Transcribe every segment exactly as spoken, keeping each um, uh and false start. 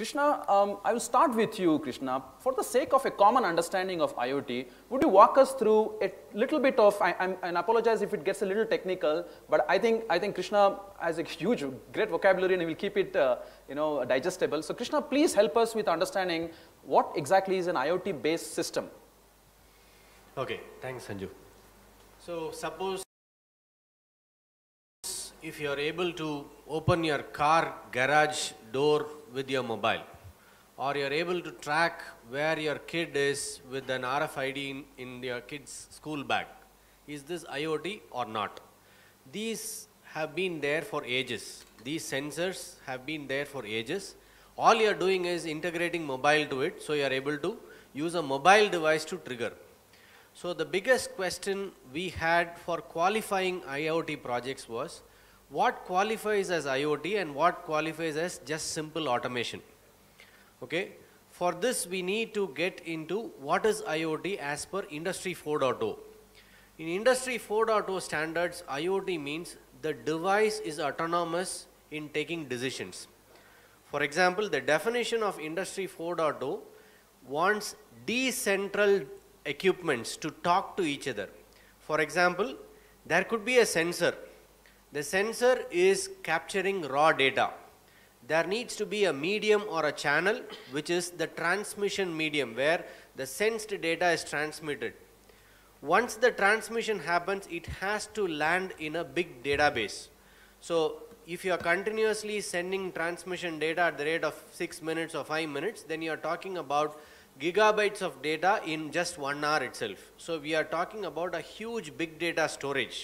Krishna, um, I will start with you, Krishna. For the sake of a common understanding of IoT, would you walk us through a little bit of, I, I'm, and apologize if it gets a little technical, but I think, I think Krishna has a huge, great vocabulary and he will keep it uh, you know, digestible. So Krishna, please help us with understanding what exactly is an IoT-based system. Okay, thanks Sanju. So suppose if you are able to open your car garage door with your mobile, or you are able to track where your kid is with an R F I D in, in your kid's school bag, is this IoT or not? These have been there for ages. These sensors have been there for ages. All you are doing is integrating mobile to it, so you are able to use a mobile device to trigger. So the biggest question we had for qualifying IoT projects was, what qualifies as IoT and what qualifies as just simple automation? Okay. For this we need to get into what is IoT as per Industry four point oh. In Industry four point oh standards, IoT means the device is autonomous in taking decisions. For example, the definition of Industry four point oh wants decentral equipments to talk to each other. For example, there could be a sensor. The sensor is capturing raw data. There needs to be a medium or a channel, which is the transmission medium, where the sensed data is transmitted. Once the transmission happens, it has to land in a big database. So if you are continuously sending transmission data at the rate of six minutes or five minutes, then you are talking about gigabytes of data in just one hour itself. So we are talking about a huge big data storage.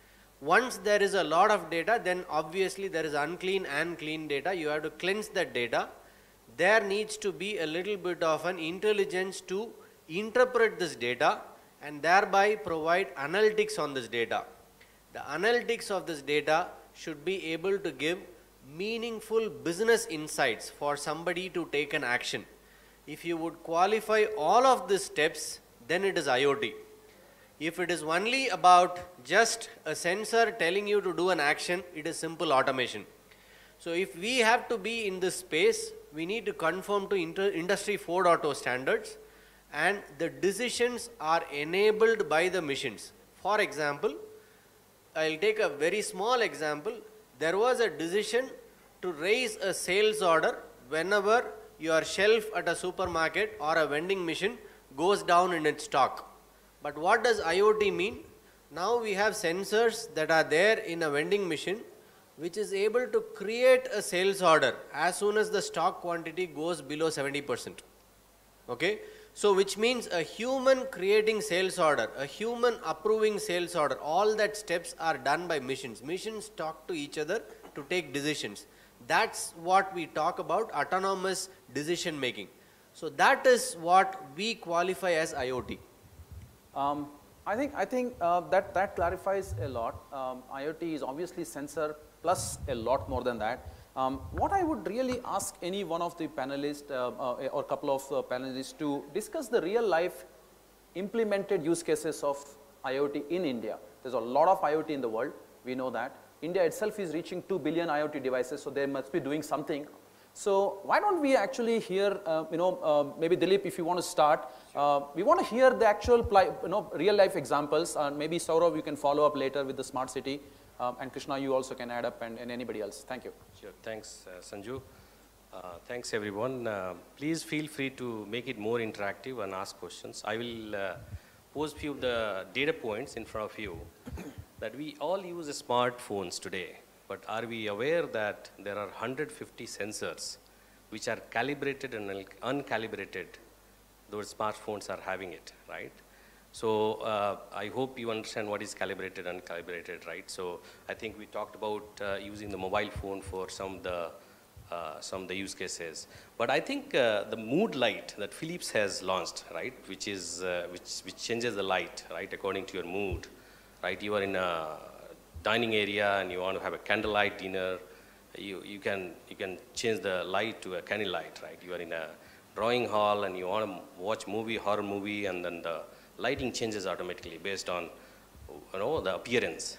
Once there is a lot of data, then obviously there is unclean and clean data. You have to cleanse that data. There needs to be a little bit of an intelligence to interpret this data and thereby provide analytics on this data. The analytics of this data should be able to give meaningful business insights for somebody to take an action. If you would qualify all of these steps, then it is IoT. If it is only about just a sensor telling you to do an action, it is simple automation. So if we have to be in this space, we need to conform to Industry four point oh standards, and the decisions are enabled by the machines. For example, I'll take a very small example. There was a decision to raise a sales order whenever your shelf at a supermarket or a vending machine goes down in its stock. But what does IoT mean? Now we have sensors that are there in a vending machine which is able to create a sales order as soon as the stock quantity goes below seventy percent. Okay? So which means a human creating sales order, a human approving sales order, all that steps are done by machines. Machines talk to each other to take decisions. That's what we talk about, autonomous decision making. So that is what we qualify as IoT. Um, I think, I think uh, that, that clarifies a lot. Um, IoT is obviously sensor plus a lot more than that. Um, what I would really ask any one of the panelists uh, uh, or couple of uh, panelists to discuss the real life implemented use cases of IoT in India. There's a lot of IoT in the world, we know that. India itself is reaching two billion IoT devices, so they must be doing something. So why don't we actually hear, uh, you know, uh, maybe Dilip, if you want to start, uh, we want to hear the actual, you know, real life examples, and maybe Saurav, you can follow up later with the smart city, um, and Krishna, you also can add up, and, and anybody else. Thank you. Sure, thanks uh, Sanju. Uh, thanks everyone. Uh, please feel free to make it more interactive and ask questions. I will uh, pose few of the data points in front of you that we all use smartphones today. But are we aware that there are one hundred fifty sensors which are calibrated and uncalibrated? Those smartphones are having it, right? So uh, I hope you understand what is calibrated and uncalibrated, right? So I think we talked about uh, using the mobile phone for some of the uh, some of the use cases. But I think uh, the mood light that Philips has launched, right, which is uh, which which changes the light, right, according to your mood, right? You are in a dining area and you want to have a candlelight dinner, you, you, can, you can change the light to a candlelight, right? You are in a drawing hall and you want to watch movie, horror movie, and then the lighting changes automatically based on, you know, the appearance, right?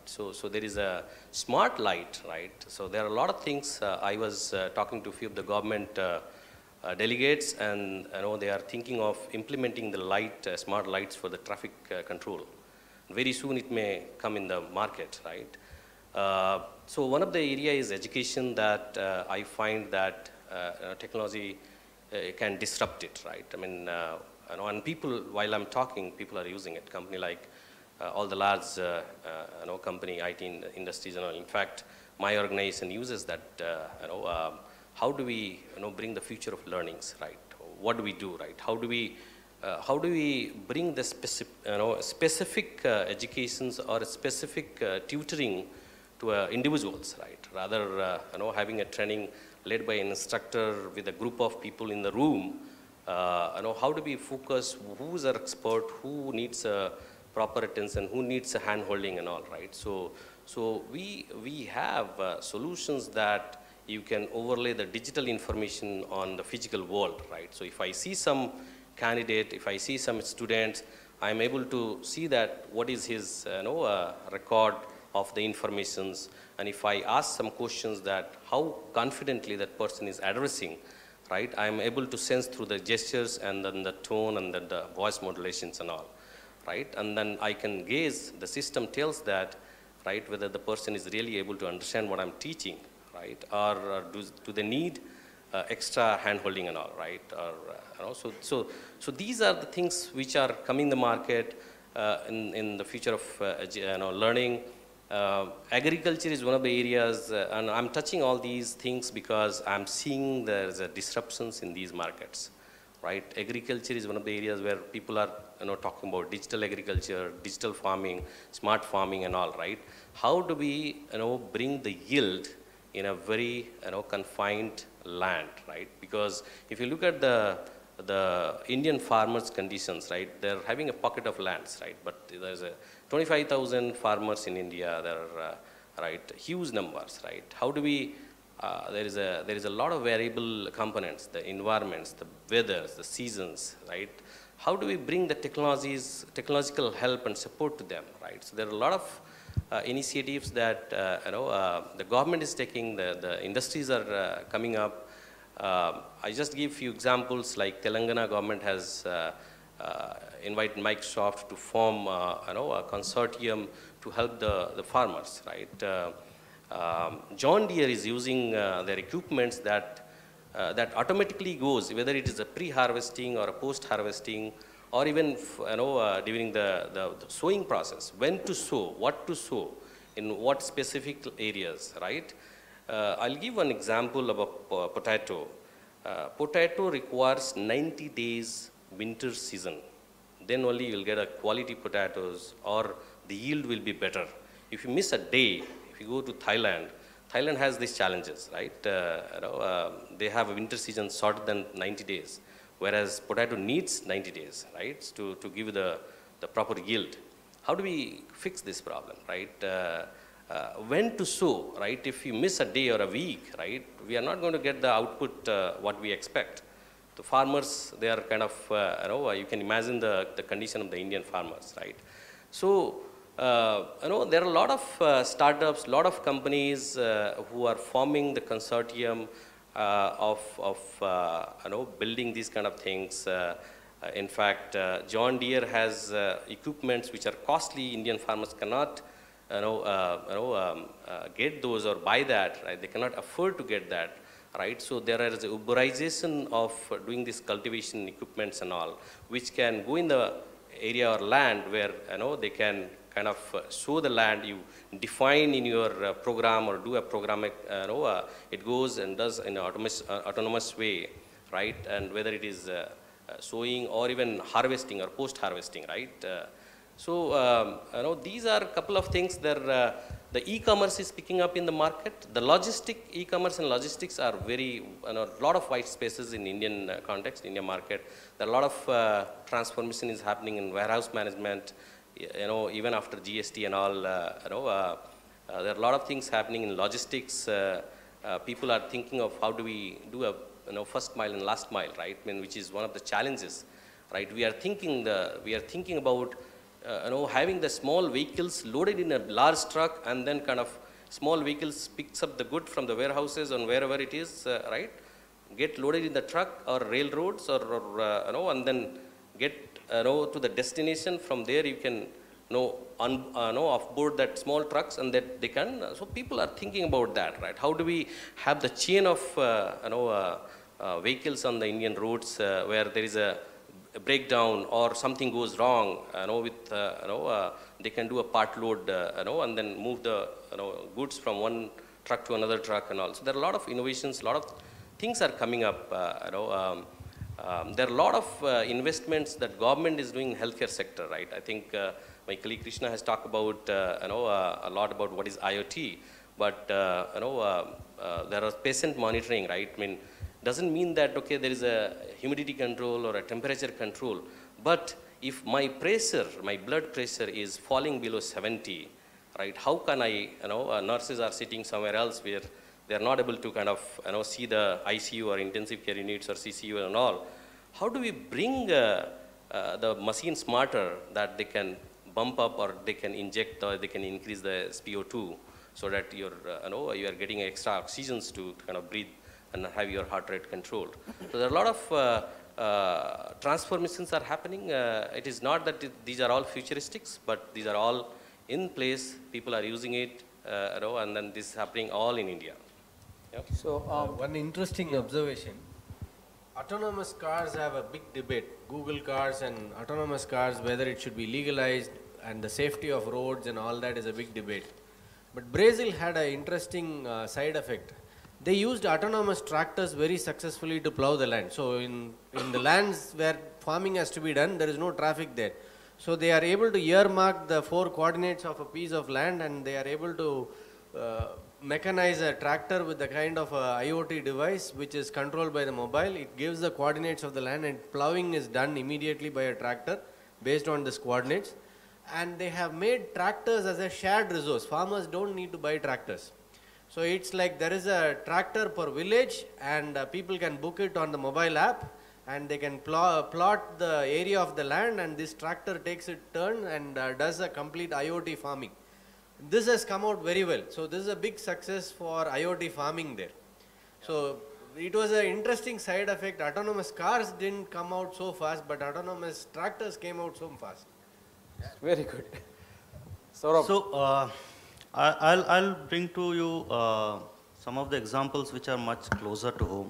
right? So, so there is a smart light, right? So there are a lot of things. Uh, I was uh, talking to a few of the government uh, uh, delegates, and you know they are thinking of implementing the light, uh, smart lights for the traffic uh, control. Very soon it may come in the market, right? Uh, so one of the area is education that uh, I find that uh, technology uh, can disrupt it, right? I mean, uh, you know, and people, while I'm talking, people are using it. Company like uh, all the large, uh, uh, you know, company I T in industries and all. In fact, my organization uses that. Uh, you know, uh, how do we, you know, bring the future of learnings, right? What do we do, right? How do we, uh, how do we bring the specific, you know, specific uh, educations or specific uh, tutoring to uh, individuals, right? Rather, uh, you know, having a training led by an instructor with a group of people in the room. Uh, you know, how do we focus who's our expert, who needs a proper attention, who needs a hand holding and all, right? So, so we, we have uh, solutions that you can overlay the digital information on the physical world, right? So if I see some candidate, if I see some students, I'm able to see that what is his uh, you know, uh, record of the informations, and if I ask some questions that how confidently that person is addressing, right, I'm able to sense through the gestures and then the tone and then the voice modulations and all, right? And then I can gauge, the system tells that, right, whether the person is really able to understand what I'm teaching, right, or, or do, do they need uh, extra hand-holding and all, right? Or, uh, you know, so, so, so these are the things which are coming the market uh, in, in the future of uh, you know, learning. Uh, agriculture is one of the areas, uh, and I'm touching all these things because I'm seeing there's a disruptions in these markets, right? Agriculture is one of the areas where people are, you know, talking about digital agriculture, digital farming, smart farming and all, right? How do we, you know, bring the yield in a very, you know, confined land, right? Because if you look at the the Indian farmers' conditions, right, they're having a pocket of lands, right? But there's a twenty-five thousand farmers in India. There are, uh, right, huge numbers, right? How do we? Uh, there is a there is a lot of variable components, the environments, the weathers, the seasons, right? How do we bring the technologies, technological help and support to them, right? So there are a lot of uh, initiatives that uh, you know uh, the government is taking, the the industries are uh, coming up. Uh, I just give few examples, like Telangana government has uh, uh, invited Microsoft to form uh, you know, a consortium to help the, the farmers, right? Uh, um, John Deere is using uh, their equipments that, uh, that automatically goes, whether it is a pre-harvesting or a post-harvesting, or even you know, uh, during the, the, the sowing process, when to sow, what to sow, in what specific areas, right? Uh, I'll give one example of a uh, potato. Uh, potato requires ninety days winter season. Then only you will get a quality potatoes, or the yield will be better. If you miss a day, if you go to Thailand, Thailand has these challenges, right? Uh, you know, uh, they have a winter season shorter than ninety days, whereas potato needs ninety days, right, to, to give the, the proper yield. How do we fix this problem, right? Uh, Uh, when to sow, right? If you miss a day or a week, right, we are not going to get the output uh, what we expect. The farmers, they are kind of, uh, you know, you can imagine the, the condition of the Indian farmers, right? So, uh, you know, there are a lot of uh, startups, a lot of companies uh, who are forming the consortium uh, of, of uh, you know, building these kind of things. Uh, uh, in fact, uh, John Deere has uh, equipments which are costly. Indian farmers cannot You know, uh, you know, um, uh, get those or buy that, right? They cannot afford to get that, right? So there is a Uberization of uh, doing this cultivation equipments and all, which can go in the area or land where, you know, they can kind of uh, sow the land. You define in your uh, program or do a program, uh, you know, uh, it goes and does in an autonomous, uh, autonomous way, right? And whether it is uh, uh, sowing or even harvesting or post-harvesting, right? Uh, So, um, you know, these are a couple of things that uh, the e-commerce is picking up in the market. The logistic, e-commerce and logistics are very, you know, a lot of white spaces in Indian uh, context, Indian market. There are a lot of uh, transformation is happening in warehouse management, you know, even after G S T and all, uh, you know, uh, uh, there are a lot of things happening in logistics. Uh, uh, people are thinking of how do we do a, you know, first mile and last mile, right? I mean, which is one of the challenges, right? We are thinking the, we are thinking about uh, you know, having the small vehicles loaded in a large truck and then kind of small vehicles picks up the good from the warehouses and wherever it is, uh, right? Get loaded in the truck or railroads or, or uh, you know, and then get uh, you know, to the destination. From there you can you know, un, uh, know off board that small trucks and that they can. Uh, so people are thinking about that, right? How do we have the chain of uh, you know uh, uh, vehicles on the Indian roads uh, where there is a, a breakdown or something goes wrong? You know, with uh, you know uh, they can do a part load, uh, you know, and then move the you know goods from one truck to another truck and all. So there are a lot of innovations, a lot of things are coming up. Uh, you know. Um, Um, there are a lot of uh, investments that government is doing in healthcare sector, right? I think uh, my colleague Krishna has talked about, uh, you know, uh, a lot about what is IoT, but uh, you know, uh, uh, there are patient monitoring, right? I mean, doesn't mean that okay, there is a humidity control or a temperature control, but if my pressure, my blood pressure is falling below seventy, right? How can I, you know, uh, nurses are sitting somewhere else where they are not able to kind of, you know, see the I C U or intensive care units or C C U and all. How do we bring uh, uh, the machine smarter that they can bump up or they can inject or they can increase the S p O two so that you're, uh, you know, you are getting extra oxygens to kind of breathe and have your heart rate controlled. So there are a lot of uh, uh, transformations are happening. Uh, it is not that it, these are all futuristics, but these are all in place. People are using it, uh, you know, and then this is happening all in India. Yep. So Uh, um, one interesting observation, autonomous cars have a big debate, Google cars and autonomous cars, whether it should be legalized and the safety of roads and all that is a big debate. But Brazil had an interesting uh, side effect. They used autonomous tractors very successfully to plow the land. So in, in the lands where farming has to be done, there is no traffic there. So they are able to earmark the four coordinates of a piece of land and they are able to uh, mechanize a tractor with the kind of a IoT device which is controlled by the mobile. It gives the coordinates of the land and plowing is done immediately by a tractor based on these coordinates. And they have made tractors as a shared resource. Farmers don't need to buy tractors. So it's like there is a tractor per village and uh, people can book it on the mobile app and they can pl plot the area of the land and this tractor takes its turn and uh, does a complete IoT farming. This has come out very well. So this is a big success for IoT farming there. So it was an interesting side effect. Autonomous cars didn't come out so fast, but autonomous tractors came out so fast. very good. Saurabh. So uh, I, I'll, I'll bring to you uh, some of the examples which are much closer to home.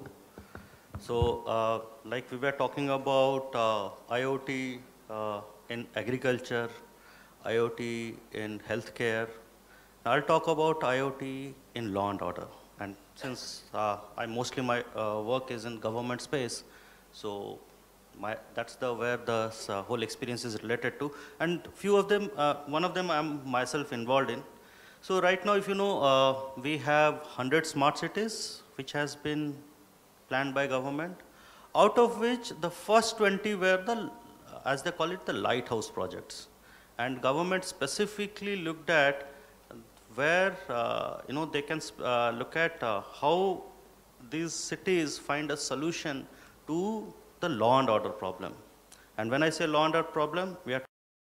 So uh, like we were talking about uh, IoT uh, in agriculture, IoT in healthcare. I'll talk about IoT in law and order. And since uh, I mostly my uh, work is in government space, so my, that's the where the uh, whole experience is related to. And few of them, uh, one of them I'm myself involved in. So right now, if you know, uh, we have one hundred smart cities which has been planned by government, out of which the first twenty were the, as they call it, the lighthouse projects. And government specifically looked at where, uh, you know, they can uh, look at uh, how these cities find a solution to the law and order problem. And when I say law and order problem, we are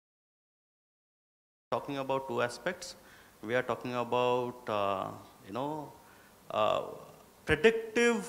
talking about two aspects. We are talking about, uh, you know, uh, predictive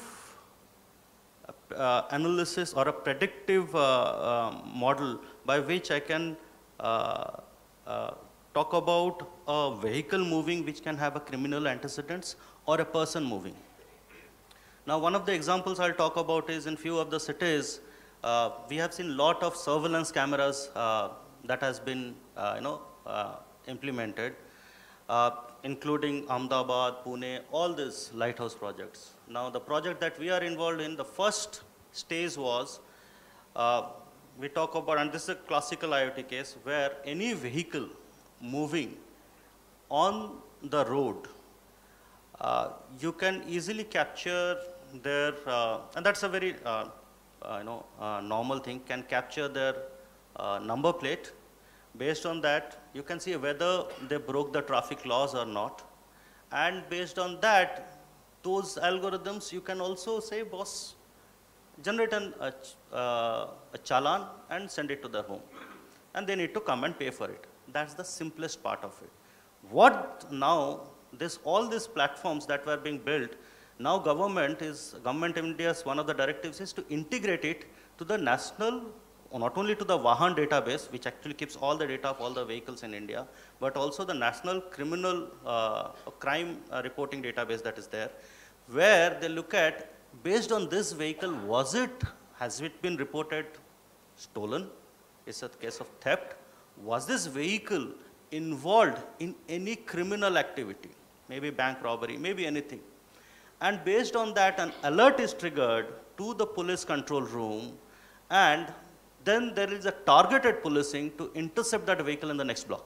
uh, analysis or a predictive uh, uh, model by which I can Uh, uh, talk about a vehicle moving which can have a criminal antecedents or a person moving. Now one of the examples I'll talk about is in few of the cities, uh, we have seen lot of surveillance cameras uh, that has been uh, you know, uh, implemented, uh, including Ahmedabad, Pune, all these lighthouse projects. Now the project that we are involved in, the first stage was uh, we talk about, and this is a classical IoT case, where any vehicle moving on the road, uh, you can easily capture their, uh, and that's a very, uh, uh, you know, uh, normal thing, can capture their uh, number plate. Based on that, you can see whether they broke the traffic laws or not. And based on that, those algorithms, you can also say, boss, generate an, a, uh, a challan and send it to their home. and they need to come and pay for it. That's the simplest part of it. What now, this, all these platforms that were being built, now government is, government of India's one of the directives is to integrate it to the national, or not only to the Vahan database, which actually keeps all the data of all the vehicles in India, but also the national criminal uh, crime uh, reporting database that is there, where they look at, based on this vehicle, was it, has it been reported stolen? Is it a case of theft? Was this vehicle involved in any criminal activity? Maybe bank robbery, maybe anything. And based on that, an alert is triggered to the police control room, and then there is a targeted policing to intercept that vehicle in the next block.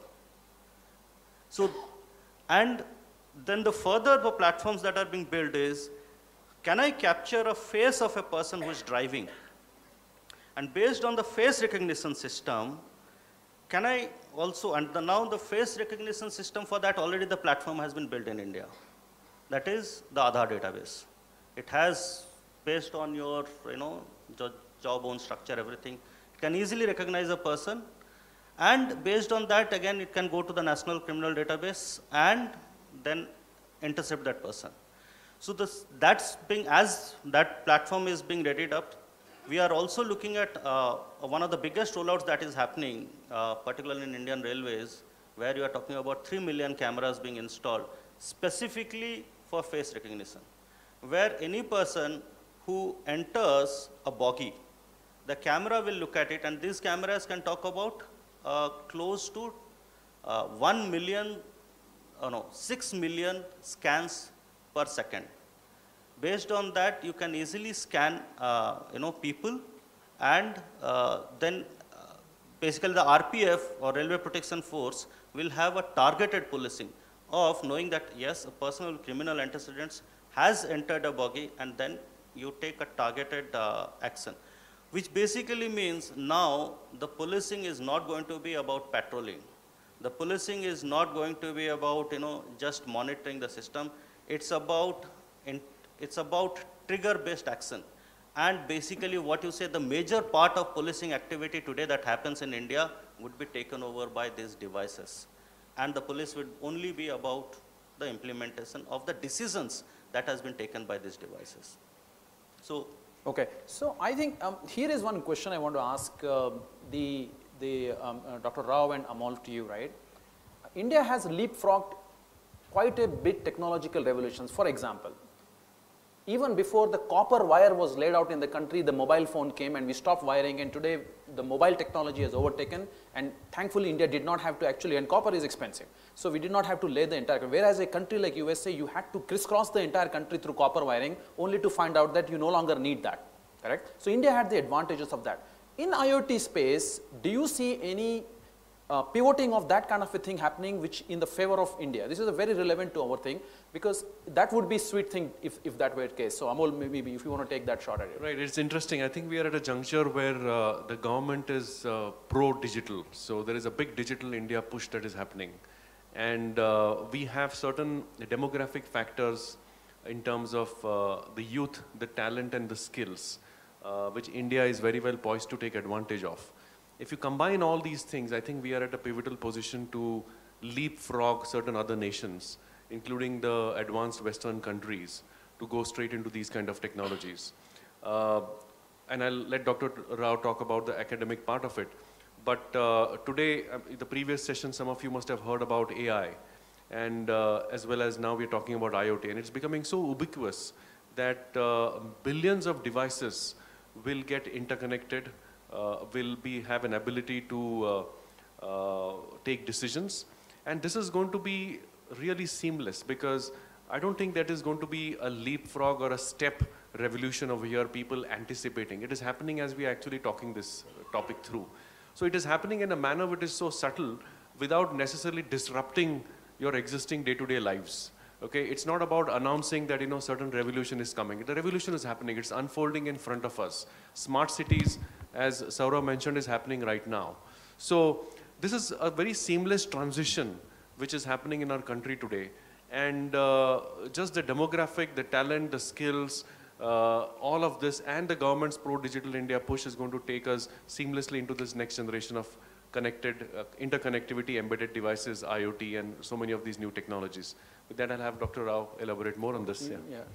So, and then the further the platforms that are being built is, can I capture a face of a person who is driving? And based on the face recognition system, can I also, and the, now the face recognition system for that, already the platform has been built in India. That is the Aadhaar database. It has, based on your, you know, jawbone structure, everything, it can easily recognize a person. And based on that, again, it can go to the National Criminal Database and then intercept that person. So this, that's being, as that platform is being readied up, we are also looking at uh, one of the biggest rollouts that is happening, uh, particularly in Indian Railways, where you are talking about three million cameras being installed, specifically for face recognition, where any person who enters a bogie, the camera will look at it, and these cameras can talk about uh, close to uh, one million, oh no, six million scans per second. Based on that, you can easily scan, uh, you know, people, and uh, then uh, basically the R P F or Railway Protection Force will have a targeted policing of knowing that yes, a person with criminal antecedents has entered a bogie, and then you take a targeted uh, action, which basically means now the policing is not going to be about patrolling. The policing is not going to be about, you know, just monitoring the system. It's about in, it's about trigger-based action. And basically what you say, the major part of policing activity today that happens in India would be taken over by these devices. And the police would only be about the implementation of the decisions that has been taken by these devices. So, okay. So I think um, here is one question I want to ask uh, the, the um, uh, Doctor Rao and Amol to you, right? India has leapfrogged quite a bit technological revolutions. For example, even before the copper wire was laid out in the country, the mobile phone came and we stopped wiring, and today the mobile technology has overtaken, and thankfully India did not have to actually, and copper is expensive, so we did not have to lay the entire, whereas a country like U S A, you had to crisscross the entire country through copper wiring only to find out that you no longer need that, correct? So India had the advantages of that. In IoT space, do you see any Uh, pivoting of that kind of a thing happening which in the favor of India? This is a very relevant to our thing, because that would be sweet thing if, if that were the case. So Amol, maybe if you want to take that shot at it. Right, it's interesting. I think we are at a juncture where uh, the government is uh, pro-digital. So there is a big digital India push that is happening. And uh, we have certain demographic factors in terms of uh, the youth, the talent and the skills, uh, which India is very well poised to take advantage of. If you combine all these things, I think we are at a pivotal position to leapfrog certain other nations, including the advanced Western countries, to go straight into these kind of technologies. Uh, and I'll let Doctor Rao talk about the academic part of it. But uh, today, uh, the previous session, some of you must have heard about A I, and uh, as well as now we're talking about IoT, and it's becoming so ubiquitous that uh, billions of devices will get interconnected, Uh, will be have an ability to uh, uh, take decisions, and this is going to be really seamless, because I don't think that is going to be a leapfrog or a step revolution over here, people anticipating. It is happening as we are actually talking this topic through. So it is happening in a manner which is so subtle without necessarily disrupting your existing day-to-day lives. Okay, it's not about announcing that, you know, certain revolution is coming. The revolution is happening, it's unfolding in front of us. Smart cities, as Saurav mentioned, is happening right now. So this is a very seamless transition which is happening in our country today. And uh, just the demographic, the talent, the skills, uh, all of this, and the government's pro-digital India push is going to take us seamlessly into this next generation of connected, uh, interconnectivity, embedded devices, IoT, and so many of these new technologies. With that, I'll have Doctor Rao elaborate more on this. Yeah. Yeah.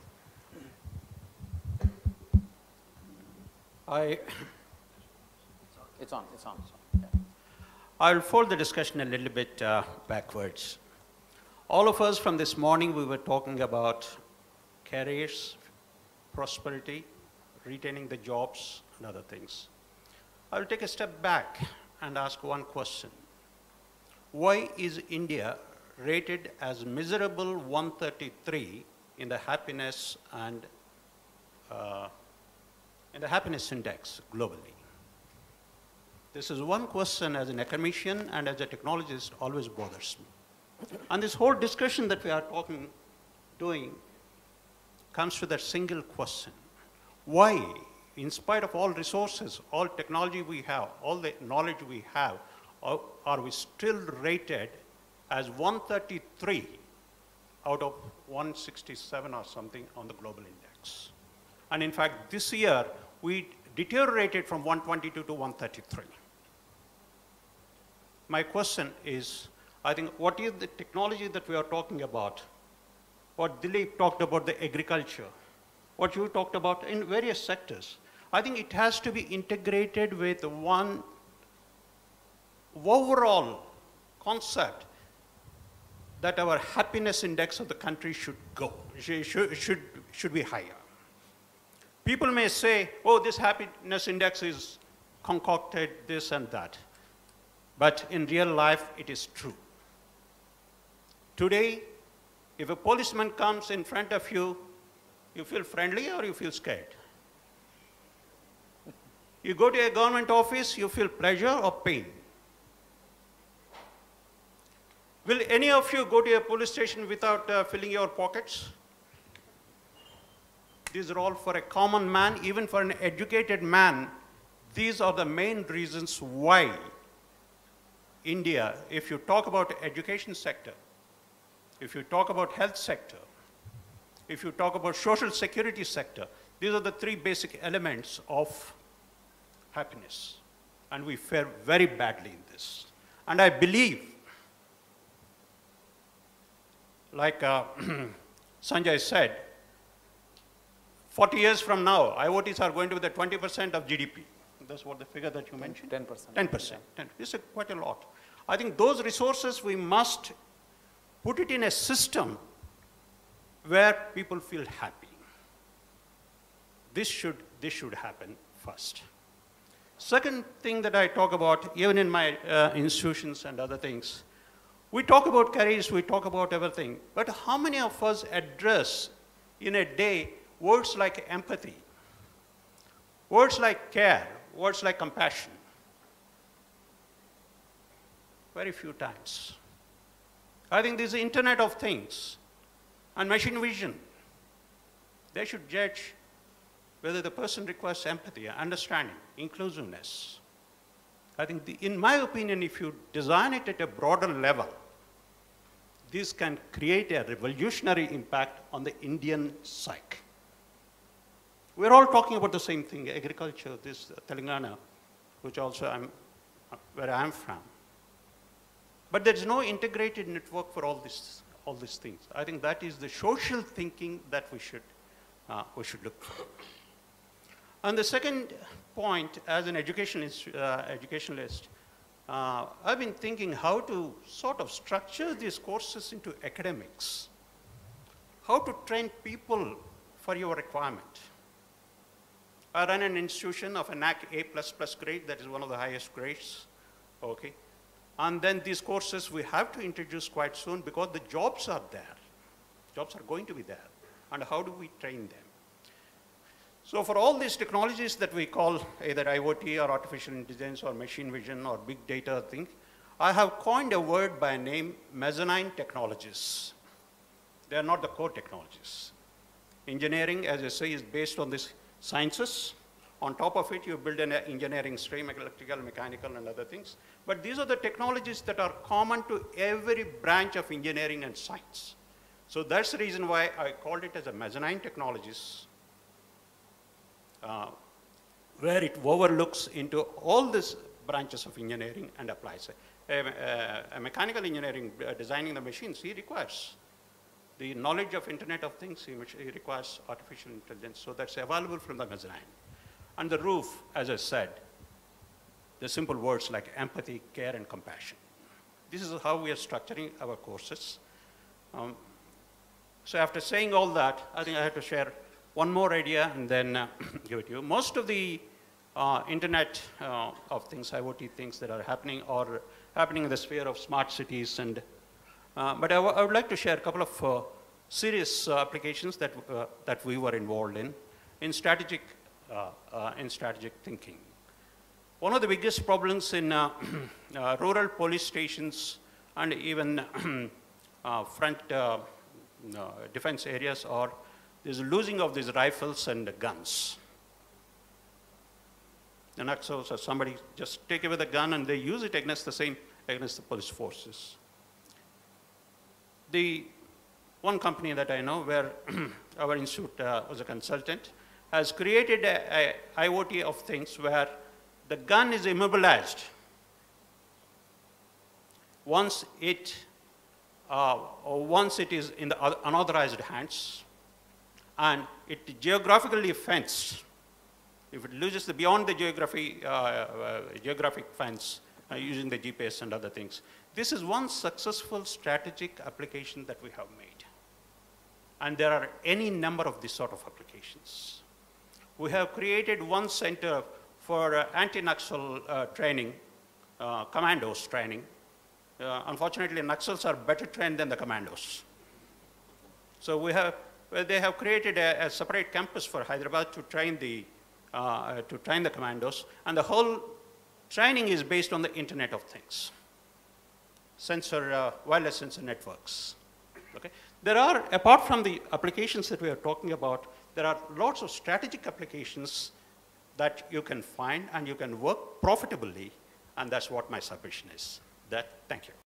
I, It's on, it's on. It's on. Yeah. I'll fold the discussion a little bit uh, backwards. All of us from this morning, we were talking about careers, prosperity, retaining the jobs, and other things. I'll take a step back and ask one question. Why is India rated as miserable one thirty-three in the happiness and uh, in the happiness index globally? This is one question as an academician and as a technologist always bothers me. And this whole discussion that we are talking, doing, comes to that single question. Why, in spite of all resources, all technology we have, all the knowledge we have, are, are we still rated as one thirty-three out of one sixty-seven or something on the global index? And in fact, this year, we deteriorated from one twenty-two to one thirty-three. My question is, I think, what is the technology that we are talking about? What Dilip talked about, the agriculture, what you talked about in various sectors. I think it has to be integrated with one overall concept that our happiness index of the country should go, should, should, should be higher. People may say, oh, this happiness index is concocted, this and that. But in real life, it is true. Today, if a policeman comes in front of you, you feel friendly or you feel scared? You go to a government office, you feel pleasure or pain? Will any of you go to a police station without uh, filling your pockets? These are all for a common man, even for an educated man. These are the main reasons why India, if you talk about education sector, if you talk about health sector, if you talk about social security sector, these are the three basic elements of happiness. And we fare very badly in this. And I believe, like uh, Sanjay said, forty years from now, IoTs are going to be the twenty percent of G D P. That's what the figure that you mentioned? ten percent. ten percent. Yeah. This is quite a lot. I think those resources, we must put it in a system where people feel happy. This should, this should happen first. Second thing that I talk about, even in my uh, institutions and other things, we talk about careers, we talk about everything, but how many of us address in a day words like empathy, words like care, words like compassion? Very few times. I think this is the Internet of Things and machine vision. They should judge whether the person requires empathy, understanding, inclusiveness. I think, the, in my opinion, if you design it at a broader level, this can create a revolutionary impact on the Indian psyche. We're all talking about the same thing, agriculture, this uh, Telangana, which also I'm, uh, where I'm from. But there's no integrated network for all, this, all these things. I think that is the social thinking that we should, uh, we should look for. And the second point, as an educationalist, uh, educationalist uh, I've been thinking how to sort of structure these courses into academics, how to train people for your requirement. I run an institution of a N A C A plus plus grade, that is one of the highest grades, okay? And then these courses we have to introduce quite soon because the jobs are there. Jobs are going to be there. And how do we train them? So for all these technologies that we call either IoT or artificial intelligence or machine vision or big data thing, I have coined a word by name mezzanine technologies. They are not the core technologies. Engineering, as I say, is based on these sciences. On top of it, you build an engineering stream, electrical, mechanical, and other things. But these are the technologies that are common to every branch of engineering and science. So that's the reason why I called it as a mezzanine technologies, uh, where it overlooks into all these branches of engineering and applies it. A, a, a mechanical engineering uh, designing the machines, he requires the knowledge of Internet of Things, he, he requires artificial intelligence, so that's available from the mezzanine. And the roof, as I said, the simple words like empathy, care, and compassion. This is how we are structuring our courses. Um, so after saying all that, I think I have to share one more idea and then uh, give it to you. Most of the uh, Internet uh, of Things, IoT things that are happening are happening in the sphere of smart cities. And, uh, but I, I would like to share a couple of uh, serious uh, applications that, uh, that we were involved in, in strategic, uh, uh, in strategic thinking. One of the biggest problems in uh, uh, rural police stations and even uh, front uh, uh, defense areas are this losing of these rifles and guns. The Naxals or somebody just take away the gun and they use it against the same, against the police forces. The one company that I know where our institute uh, was a consultant has created a, a IoT of things where the gun is immobilized. Once it, uh, once it is in the unauthorized hands, and it geographically fenced. If it loses the beyond the geography, uh, uh, geographic fence uh, using the G P S and other things. This is one successful strategic application that we have made. And there are any number of this sort of applications. We have created one center for uh, anti-Naxal uh, training, uh, commandos training. Uh, unfortunately, Naxals are better trained than the commandos. So we have, well, they have created a, a separate campus for Hyderabad to train the, uh, to train the commandos, and the whole training is based on the Internet of Things, sensor, uh, wireless sensor networks. Okay? There are, apart from the applications that we are talking about, there are lots of strategic applications that you can find and you can work profitably, and that's what my submission is. That, thank you.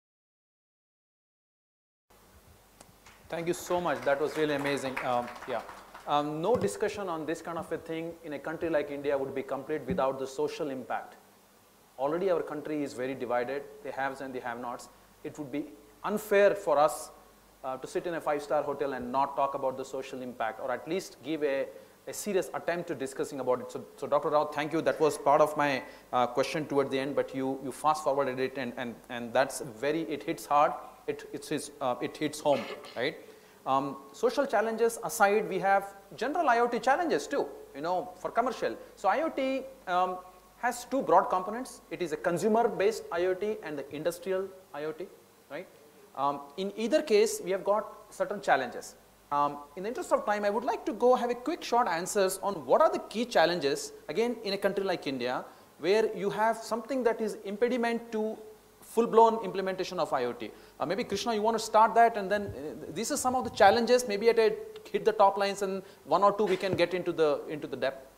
Thank you so much. That was really amazing. Um, yeah. Um, no discussion on this kind of a thing in a country like India would be complete without the social impact. Already our country is very divided, the haves and the have-nots. It would be unfair for us uh, to sit in a five-star hotel and not talk about the social impact, or at least give a, a serious attempt to discussing about it. So, so Doctor Rao, thank you. That was part of my uh, question toward the end, but you, you fast-forwarded it, and, and, and that's very, it hits hard. It, it's his, uh, it hits home, right? Um, social challenges aside, we have general IoT challenges too, you know, for commercial. So IoT um, has two broad components. It is a consumer-based IoT and the industrial IoT, right? Um, in either case, we have got certain challenges. Um, in the interest of time, I would like to go have a quick short answers on what are the key challenges, again, in a country like India, where you have something that is impediment to full-blown implementation of IoT. Uh, maybe Krishna, you want to start that, and then uh, these are some of the challenges. Maybe at a hit the top lines, and one or two we can get into the into the depth.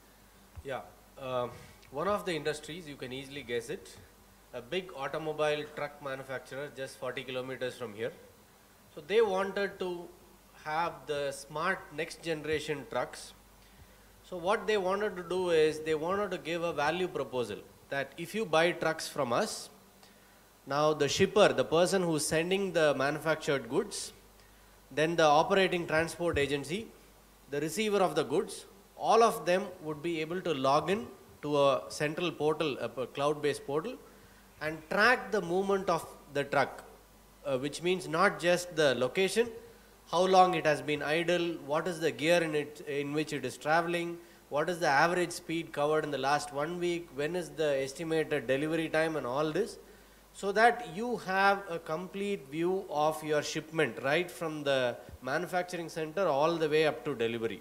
Yeah, uh, one of the industries, you can easily guess it, a big automobile truck manufacturer just forty kilometers from here. So they wanted to have the smart next generation trucks. So what they wanted to do is they wanted to give a value proposal that if you buy trucks from us, now the shipper, the person who's sending the manufactured goods, then the operating transport agency, the receiver of the goods, all of them would be able to log in to a central portal, a cloud-based portal, and track the movement of the truck, uh, which means not just the location, how long it has been idle, what is the gear in it in which it is traveling, what is the average speed covered in the last one week, when is the estimated delivery time, and all this, so that you have a complete view of your shipment right from the manufacturing center all the way up to delivery.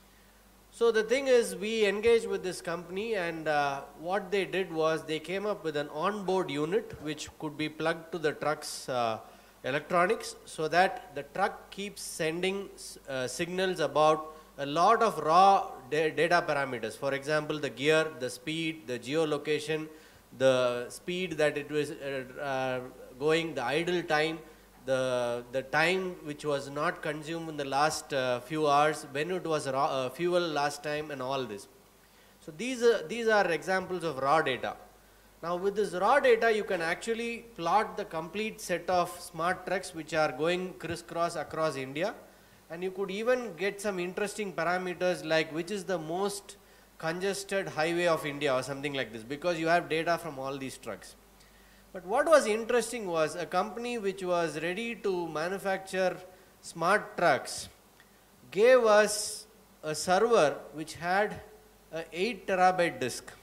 So the thing is, we engaged with this company, and uh, what they did was they came up with an onboard unit which could be plugged to the truck's uh, electronics, so that the truck keeps sending uh, signals about a lot of raw da data parameters. For example, the gear, the speed, the geolocation, the speed that it was uh, uh, going, the idle time, the the time which was not consumed in the last uh, few hours, when it was raw, uh, fuel last time, and all this. So these are, these are examples of raw data. Now with this raw data, you can actually plot the complete set of smart trucks which are going crisscross across India, and you could even get some interesting parameters like which is the most congested highway of India or something like this, because you have data from all these trucks. But what was interesting was a company which was ready to manufacture smart trucks gave us a server which had a eight terabyte disk.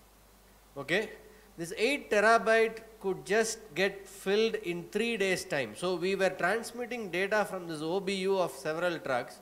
Okay, this eight terabyte could just get filled in three days time. So we were transmitting data from this O B U of several trucks.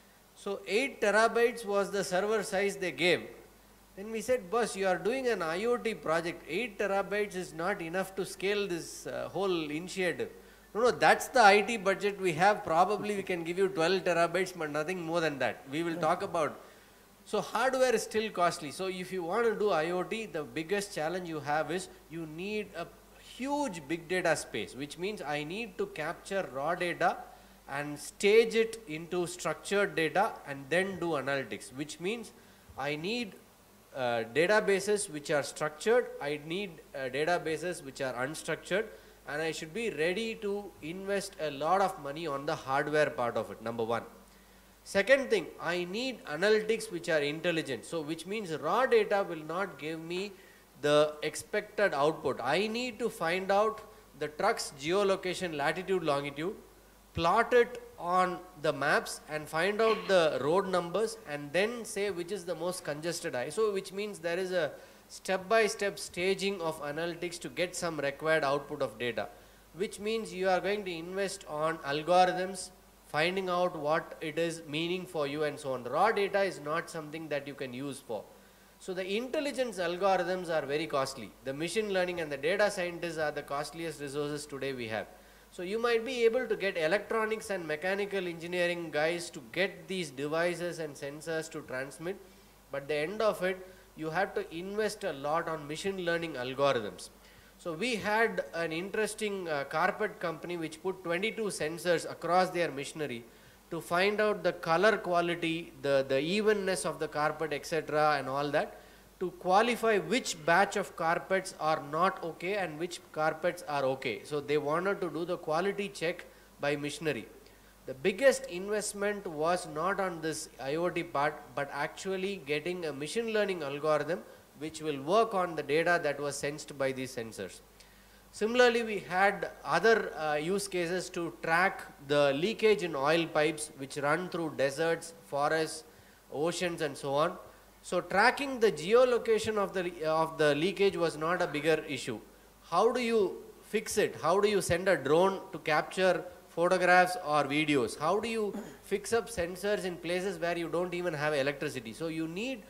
So eight terabytes was the server size they gave. Then we said, boss, you are doing an IoT project. eight terabytes is not enough to scale this uh, whole initiative. No, no, that's the I T budget we have. Probably we can give you twelve terabytes, but nothing more than that. We will talk about. So hardware is still costly. So if you want to do IoT, the biggest challenge you have is you need a huge big data space, which means I need to capture raw data and stage it into structured data and then do analytics, which means I need uh, databases which are structured, I need uh, databases which are unstructured, and I should be ready to invest a lot of money on the hardware part of it, number one. Second thing, I need analytics which are intelligent. So which means raw data will not give me the expected output. I need to find out the truck's geolocation, latitude, longitude, plot it on the maps and find out the road numbers and then say which is the most congested eye. So which means there is a step-by-step staging of analytics to get some required output of data, which means you are going to invest on algorithms, finding out what it is meaning for you and so on. Raw data is not something that you can use for. So the intelligence algorithms are very costly. The machine learning and the data scientists are the costliest resources today we have. So you might be able to get electronics and mechanical engineering guys to get these devices and sensors to transmit, but at the end of it, you have to invest a lot on machine learning algorithms. So we had an interesting uh, carpet company which put twenty-two sensors across their machinery to find out the color quality, the, the evenness of the carpet, et cetera and all that, to qualify which batch of carpets are not okay and which carpets are okay. So they wanted to do the quality check by machinery. The biggest investment was not on this IoT part, but actually getting a machine learning algorithm which will work on the data that was sensed by these sensors. Similarly, we had other uh, use cases to track the leakage in oil pipes which run through deserts, forests, oceans and so on. So tracking the geolocation of the, uh, of the leakage was not a bigger issue. How do you fix it? How do you send a drone to capture photographs or videos? How do you fix up sensors in places where you don't even have electricity? So you need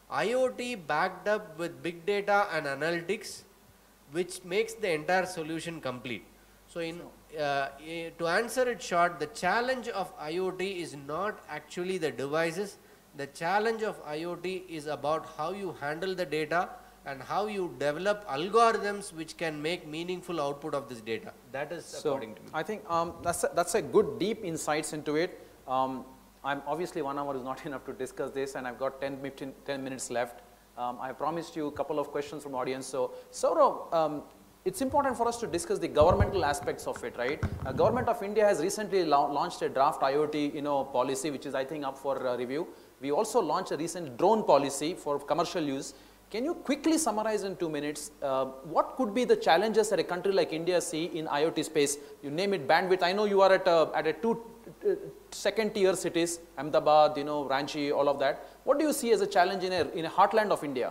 IoT backed up with big data and analytics, which makes the entire solution complete. So in, uh, to answer it short, the challenge of IoT is not actually the devices. The challenge of IoT is about how you handle the data and how you develop algorithms which can make meaningful output of this data. That is So according to me. I think um, that's, a, that's a good deep insights into it. Um, I'm obviously one hour is not enough to discuss this, and I've got ten, fifteen, ten minutes left. Um, I promised you a couple of questions from audience. So Saurav, um, it's important for us to discuss the governmental aspects of it, right? Uh, Government of India has recently la launched a draft IoT, you know, policy, which is I think up for uh, review. We also launched a recent drone policy for commercial use. Can you quickly summarize in two minutes uh, what could be the challenges that a country like India see in IoT space? You name it bandwidth. I know you are at a, at a two uh, second tier cities, Ahmedabad, you know, Ranchi, all of that. What do you see as a challenge in a, in a heartland of India?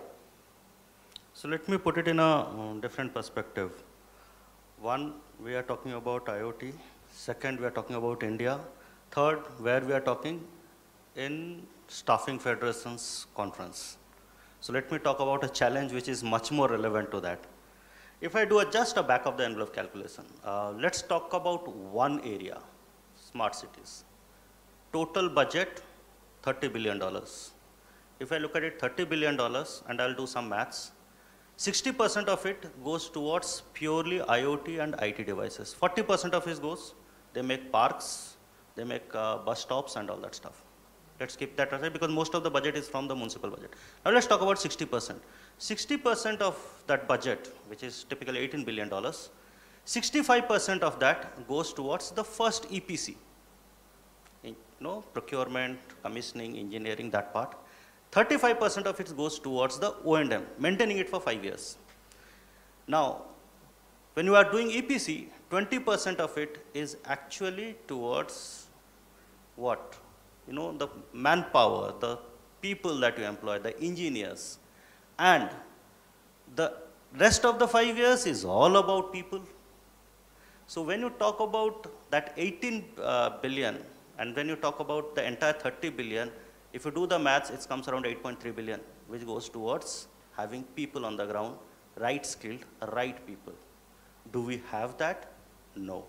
So let me put it in a um, different perspective. One, we are talking about IoT. Second, we are talking about India. Third, where we are talking in Staffing Federation's conference. So let me talk about a challenge which is much more relevant to that. If I do a, just a back of the envelope calculation, uh, let's talk about one area, smart cities. Total budget, thirty billion dollars. If I look at it, thirty billion dollars, and I'll do some maths, sixty percent of it goes towards purely IoT and I T devices. forty percent of it goes, they make parks, they make uh, bus stops and all that stuff. Let's keep that aside because most of the budget is from the municipal budget. Now let's talk about sixty percent. sixty percent of that budget, which is typically eighteen billion dollars, sixty-five percent of that goes towards the first E P C. You know, procurement, commissioning, engineering, that part. thirty-five percent of it goes towards the O and M, maintaining it for five years. Now, when you are doing E P C, twenty percent of it is actually towards what? You know, the manpower, the people that you employ, the engineers. And the rest of the five years is all about people. So when you talk about that eighteen uh, billion, and when you talk about the entire thirty billion, if you do the maths, it comes around eight point three billion, which goes towards having people on the ground, right skilled, right people. Do we have that? No.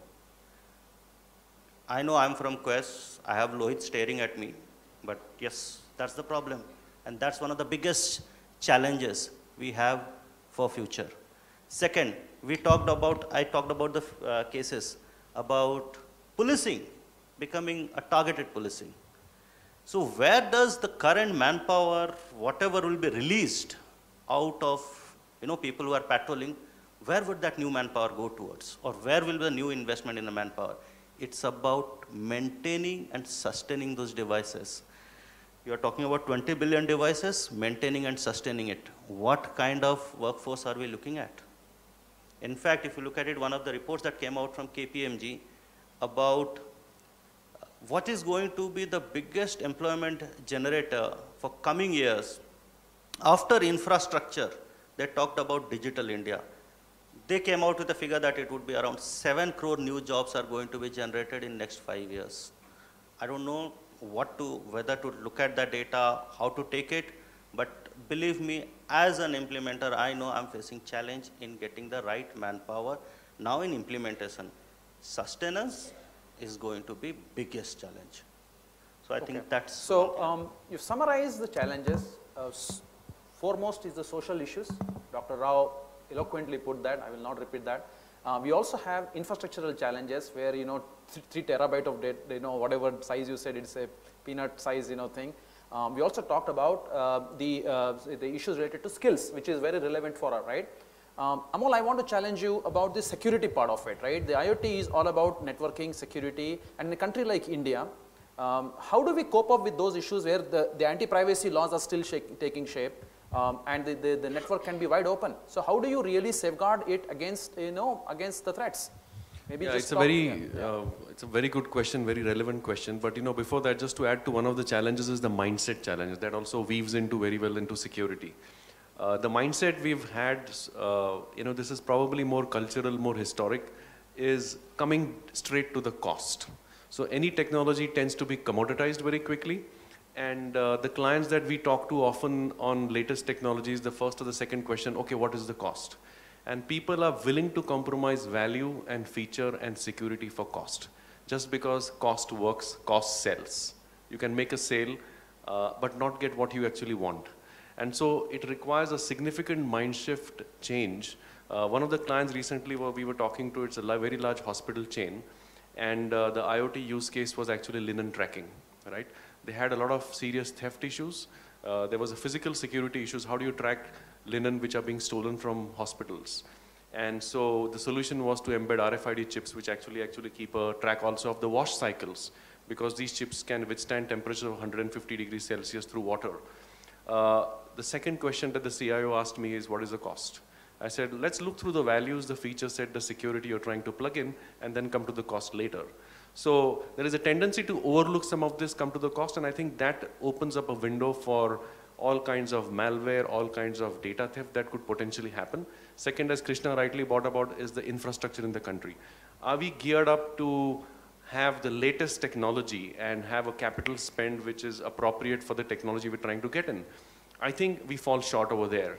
I know I'm from Quest, I have Lohit staring at me, but yes, that's the problem. And that's one of the biggest challenges we have for future. Second, we talked about, I talked about the uh, cases about policing, becoming a targeted policing. So where does the current manpower, whatever will be released out of, you know, people who are patrolling, where would that new manpower go towards? Or where will be the new investment in the manpower? It's about maintaining and sustaining those devices. You are talking about twenty billion devices, maintaining and sustaining it. What kind of workforce are we looking at? In fact, if you look at it, one of the reports that came out from K P M G about what is going to be the biggest employment generator for coming years. After infrastructure, they talked about digital India. They came out with a figure that it would be around seven crore new jobs are going to be generated in next five years. I don't know what to, whether to look at the data, how to take it, but believe me, as an implementer, I know I'm facing challenge in getting the right manpower. Now in implementation, sustenance is going to be biggest challenge. So I Okay. think that's. So um, you summarize the challenges. Uh, foremost is the social issues. Doctor Rao eloquently put that. I will not repeat that. Uh, we also have infrastructural challenges where, you know, th three terabyte of data, you know, whatever size you said, it's a peanut size, you know, thing. Um, we also talked about uh, the, uh, the issues related to skills, which is very relevant for us, right? Um, Amol, I want to challenge you about the security part of it, right? The IoT is all about networking, security, and in a country like India, um, how do we cope up with those issues where the, the anti-privacy laws are still shake, taking shape, um, and the, the, the network can be wide open? So how do you really safeguard it against, you know, against the threats? Maybe Yeah, just it's a talk- very, yeah. uh, it's a very good question, very relevant question. But you know, before that, just to add to one of the challenges is the mindset challenge that also weaves into very well into security. Uh, the mindset we've had, uh, you know, this is probably more cultural, more historic, is coming straight to the cost. So any technology tends to be commoditized very quickly. And uh, the clients that we talk to often on latest technologies, the first or the second question, okay, what is the cost? And people are willing to compromise value and feature and security for cost. Just because cost works, cost sells. You can make a sale, uh, but not get what you actually want. And so it requires a significant mind shift change. Uh, one of the clients recently where we were talking to, it's a very large hospital chain, and uh, the IoT use case was actually linen tracking, right? They had a lot of serious theft issues. Uh, there was a physical security issues. How do you track linen which are being stolen from hospitals? And so the solution was to embed R F I D chips, which actually actually keep a track also of the wash cycles, because these chips can withstand temperature of one hundred fifty degrees Celsius through water. Uh, the second question that the C I O asked me is, what is the cost? I said, let's look through the values, the feature set, the security you're trying to plug in, and then come to the cost later. So there is a tendency to overlook some of this, come to the cost, and I think that opens up a window for all kinds of malware, all kinds of data theft that could potentially happen. Second, as Krishna rightly brought about, is the infrastructure in the country. Are we geared up to have the latest technology and have a capital spend which is appropriate for the technology we're trying to get in? I think we fall short over there.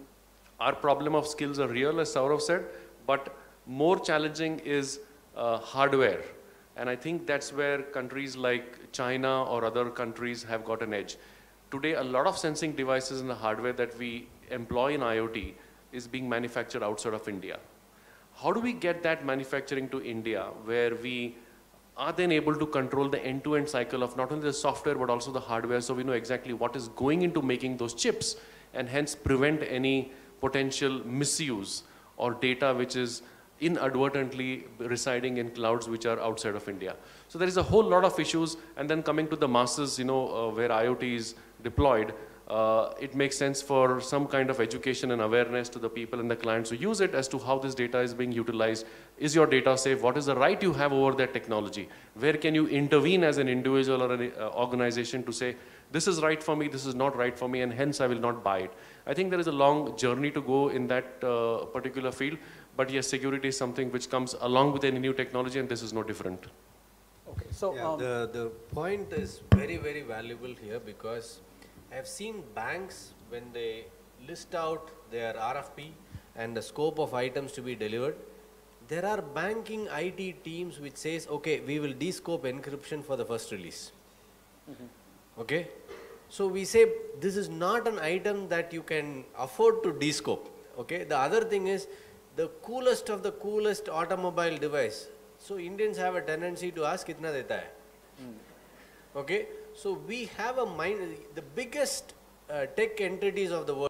Our problem of skills are real, as Saurav said, but more challenging is uh, hardware. And I think that's where countries like China or other countries have got an edge. Today, a lot of sensing devices and the hardware that we employ in IoT is being manufactured outside of India. How do we get that manufacturing to India where we are then able to control the end-to-end cycle of not only the software but also the hardware, so we know exactly what is going into making those chips and hence prevent any potential misuse or data which is inadvertently residing in clouds which are outside of India. So there is a whole lot of issues, and then coming to the masses, you know, uh, where IoT is deployed, uh, it makes sense for some kind of education and awareness to the people and the clients who use it as to how this data is being utilized. Is your data safe? What is the right you have over that technology? Where can you intervene as an individual or an uh, organization to say, this is right for me, this is not right for me, and hence I will not buy it. I think there is a long journey to go in that uh, particular field, but yes, security is something which comes along with any new technology, and this is no different. Okay, so Yeah, um, the, the point is very, very valuable here, because I've seen banks, when they list out their R F P and the scope of items to be delivered, there are banking I T teams which says, okay, we will de-scope encryption for the first release. Mm-hmm. Okay? So we say this is not an item that you can afford to de-scope. Okay? The other thing is the coolest of the coolest automobile device. So Indians have a tendency to ask, kitna deta hai? Mm. Okay? So we have a mind, the biggest uh, tech entities of the world,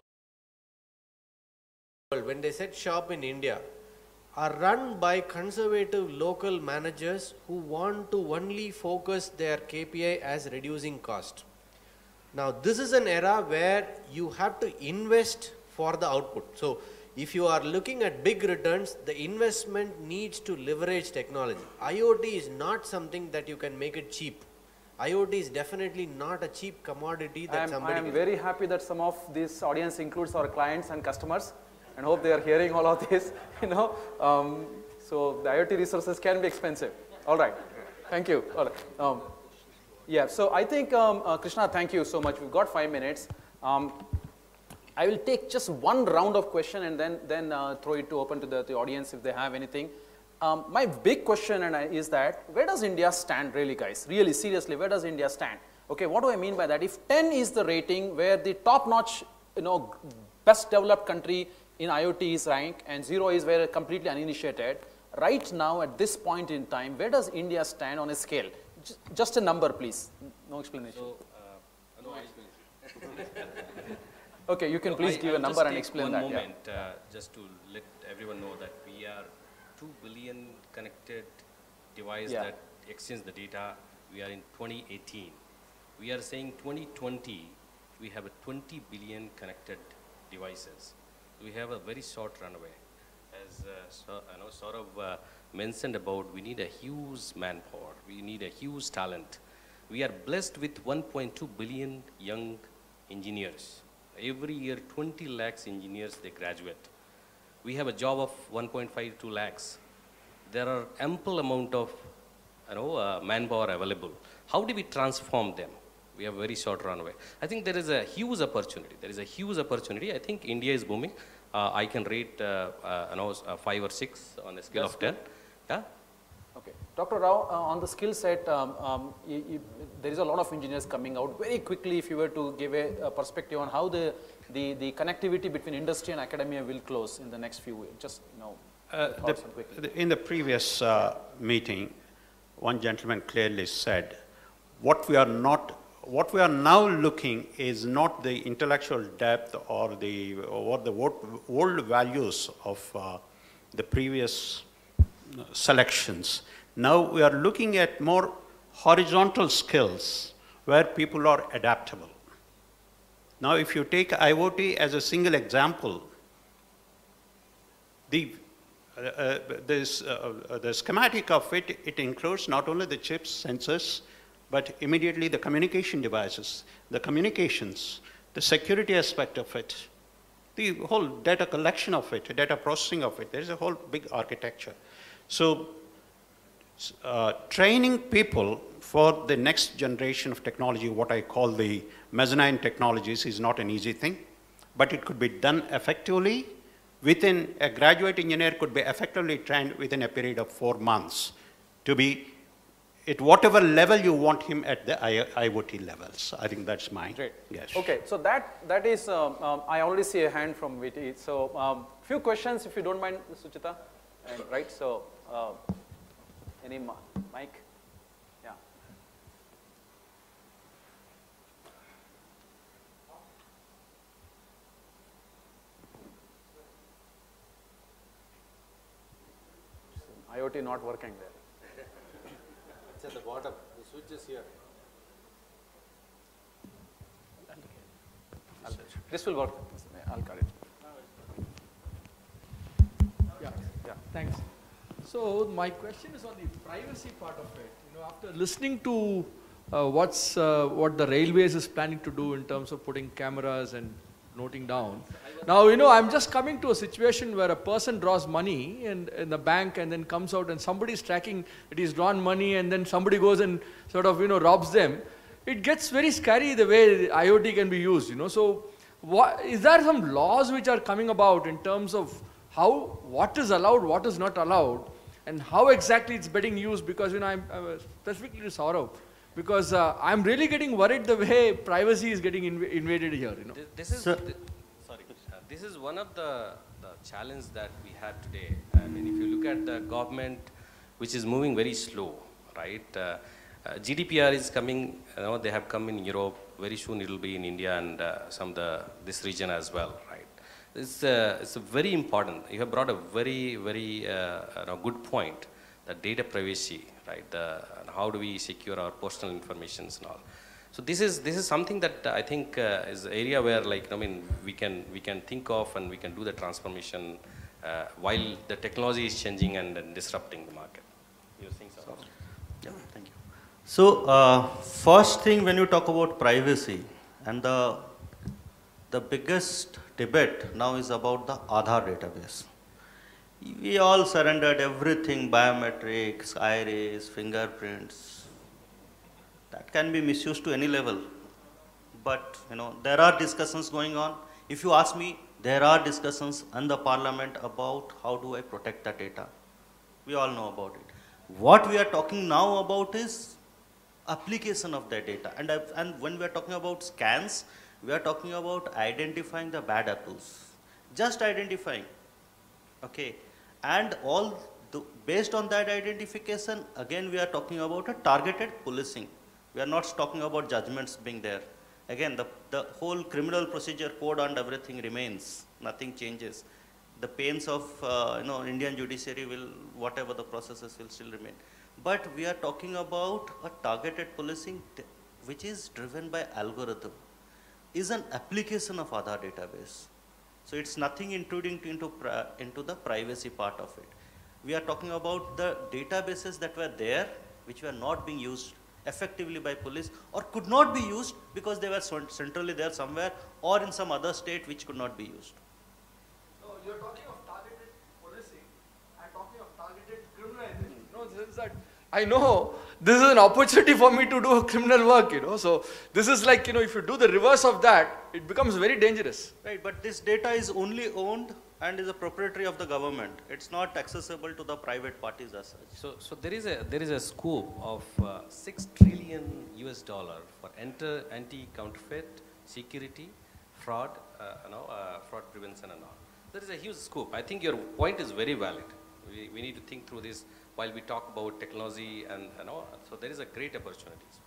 when they set shop in India, are run by conservative local managers who want to only focus their K P I as reducing cost. Now this is an era where you have to invest for the output. So if you are looking at big returns, the investment needs to leverage technology. IoT is not something that you can make it cheap. IoT is definitely not a cheap commodity that I am, somebody I am can. very happy that some of this audience includes our clients and customers, and hope they are hearing all of this, you know. Um, so the IoT resources can be expensive. All right, thank you. All right. Um, yeah, so I think, um, uh, Krishna, thank you so much. We've got five minutes. Um, I will take just one round of question and then, then uh, throw it to open to the, the audience if they have anything. Um, my big question and I, is that, where does India stand really, guys? Really, seriously, where does India stand? Okay, what do I mean by that? If ten is the rating where the top-notch, you know, best developed country in IoT is ranked, and zero is where completely uninitiated, right now at this point in time, where does India stand on a scale? Just, just a number, please. No explanation. So, uh, no explanation. Okay, you can No, please I- give I'll a number just and take explain one that. moment, uh, just to let everyone know that we are two billion connected devices Yeah. that exchange the data. We are in twenty eighteen. We are saying twenty twenty, we have a twenty billion connected devices. We have a very short runway. As uh, so, you know, sort of uh, mentioned about, we need a huge manpower. We need a huge talent. We are blessed with one point two billion young engineers. Every year, twenty lakhs engineers, they graduate. We have a job of one point five two lakhs. There are ample amount of, you know, uh, manpower available. How do we transform them? We have a very short runway. I think there is a huge opportunity. There is a huge opportunity. I think India is booming. Uh, I can rate, uh, uh, you know, uh, five or six on a scale That's of ten. Yeah. Okay. Doctor Rao, uh, on the skill set, um, um, you, you, there is a lot of engineers coming out. Very quickly, if you were to give a, a perspective on how the, the, the connectivity between industry and academia will close in the next few years, just, you know, Uh, thoughts the, on quickly. the- in the previous uh, meeting, one gentleman clearly said, what we are not, what we are now looking is not the intellectual depth or the, or the wo- old values of uh, the previous selections. Now we are looking at more horizontal skills where people are adaptable. Now if you take IoT as a single example, the Uh, uh, this, uh, uh, the schematic of it, it includes not only the chips, sensors, but immediately the communication devices, the communications, the security aspect of it, the whole data collection of it, data processing of it. There is a whole big architecture. So uh, training people for the next generation of technology, what I call the mezzanine technologies, is not an easy thing, but it could be done effectively. Within, a graduate engineer could be effectively trained within a period of four months to be at whatever level you want him at the IoT levels. I think that's mine. Great. Yes. Okay, so that, that is, um, um, I already see a hand from V T. So um, few questions, if you don't mind, Suchita. And, right, so uh, any mic? IoT not working there? It's at the bottom. The switch is here. This will work. I'll cut it. Yeah, yeah, thanks. So my question is on the privacy part of it. You know, after listening to uh, what's uh, what the railways is planning to do in terms of putting cameras and noting down. Now, you know, I'm just coming to a situation where a person draws money in, in the bank and then comes out and somebody's tracking that he's drawn money and then somebody goes and sort of, you know, robs them. It gets very scary the way IoT can be used, you know. So what, is there some laws which are coming about in terms of how, what is allowed, what is not allowed, and how exactly it's getting used? Because, you know, I'm, I'm specifically to Saurav, because uh, I'm really getting worried the way privacy is getting inv invaded here, you know. This, this is, Sir. thi- sorry, uh, this is one of the, the challenge that we have today. I mean, if you look at the government, which is moving very slow, right? Uh, uh, G D P R is coming, you know, they have come in Europe, very soon it will be in India and uh, some the, this region as well, right? It's, uh, it's a very important, you have brought a very, very uh, you know, good point, the data privacy, right? The, and how do we secure our personal informations and all. So this is, this is something that I think uh, is an area where, like, I mean, we can, we can think of and we can do the transformation uh, while the technology is changing and, and disrupting the market. You think so? Yeah, thank you. So, uh, first thing when you talk about privacy, and the, the biggest debate now is about the Aadhaar database. We all surrendered everything, biometrics, iris, fingerprints. That can be misused to any level. But, you know, there are discussions going on. If you ask me, there are discussions in the parliament about how do I protect the data. We all know about it. What we are talking now about is application of that data. And, I've, and when we are talking about scans, we are talking about identifying the bad apples. Just identifying. Okay. And all the, based on that identification, again we are talking about a targeted policing. We are not talking about judgments being there. Again, the, the whole criminal procedure code and everything remains. Nothing changes. The pains of uh, you know, Indian judiciary will, whatever the processes will still remain. But we are talking about a targeted policing which is driven by algorithm, is an application of Aadhaar database. So it's nothing intruding into, into the privacy part of it. We are talking about the databases that were there, which were not being used effectively by police, or could not be used because they were centrally there somewhere, or in some other state which could not be used. No, you're talking of targeted policing. I'm talking of targeted criminalization. No, this is that I know this is an opportunity for me to do criminal work, you know. So this is like, you know, if you do the reverse of that, it becomes very dangerous. Right, but this data is only owned and is a proprietary of the government. It's not accessible to the private parties as such. So, so there is a there is a scope of uh, six trillion U S dollar for enter, anti-counterfeit, security, fraud, uh, you know, uh, fraud prevention and all. There is a huge scope. I think your point is very valid. We, we need to think through this while we talk about technology and, you know, so there is a great opportunities.